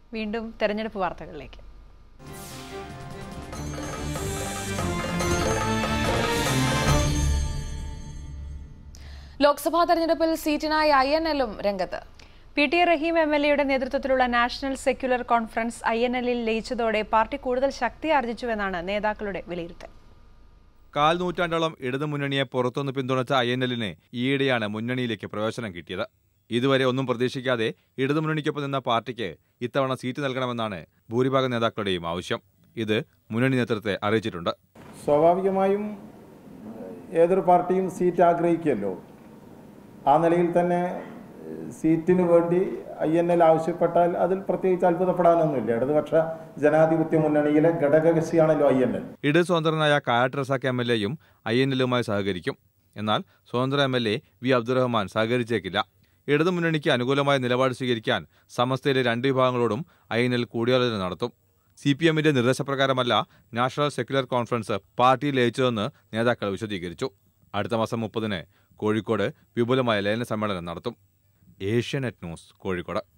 വീണ്ടും തെരഞ്ഞെടുപ്പ് വാർത്തകളിലേക്ക്. ലോക്സഭാ തെരഞ്ഞെടുപ്പിൽ സീറ്റിനായി INL-ഉം രംഗത്ത്. PT റഹീം MLA-യുടെ നേതൃത്വത്തിലുള്ള നാഷണൽ സെക്യുലർ കോൺഫറൻസ് INL-ൽ ലയിച്ചതോടെ പാർട്ടി കൂടുതൽ ശക്തി ആർജിച്ചുവെന്നാണ് നേതാക്കളുടെ വിലയിരുത്തൽ. കാൽ നൂറ്റാണ്ടോളം ഇടതുമുന്നണിയെ പുറത്തുനിന്ന് പിന്തുണച്ച INL-ന് ഈയിടെയാണ് മുന്നണിയിലേക്ക് പ്രവേശനം കിട്ടിയത്. ഇതുവരെ ഒന്നും പ്രതീക്ഷിക്കാതെ ഇടതുമുന്നണിക്കൊപ്പം നിന്ന പാർട്ടിക്ക് ഇത്തവണ സീറ്റ് നൽകണമെന്നാണ് ഭൂരിഭാഗം നേതാക്കളുടെയും ആവശ്യം. ഇത് മുന്നണി നേതൃത്വത്തെ അറിയിച്ചിട്ടുണ്ട്. സ്വാഭാവികമായും ഏതൊരു പാർട്ടിയും സീറ്റ് ആഗ്രഹിക്കുമല്ലോ. ആ നിലയിൽ തന്നെ സീറ്റിനു വേണ്ടി INL ആവശ്യപ്പെട്ടാൽ അതിൽ പ്രത്യേകിച്ച് അത്ഭുതപ്പെടാനൊന്നുമില്ല. ഇടതുപക്ഷ ജനാധിപത്യ മുന്നണിയിലെ ഘടകകക്ഷിയാണല്ലോ INL. ഇടത് സ്വതന്ത്രനായ കായട്ട് റസാഖ് MLA-യും INL-ലുമായി സഹകരിക്കും. എന്നാൽ സ്വതന്ത്ര MLA V അബ്ദുറഹ്മാൻ സഹകരിച്ചേക്കില്ല. ഇടതുമുന്നണിക്ക് അനുകൂലമായ നിലപാട് സ്വീകരിക്കാൻ സമസ്തയിലെ രണ്ട് വിഭാഗങ്ങളോടും INL കൂടിയാലോചന നടത്തും. CPM-ന്റെ നിർദ്ദേശപ്രകാരമല്ല നാഷണൽ സെക്യുലർ കോൺഫറൻസ് പാർട്ടിയിൽ ലയിച്ചതെന്ന് നേതാക്കൾ വിശദീകരിച്ചു. അടുത്ത മാസം 30-ന് കോഴിക്കോട് വിപുലമായ ലയന സമ്മേളനം നടത്തും. ഏഷ്യാനെറ്റ് ന്യൂസ്, കോഴിക്കോട്.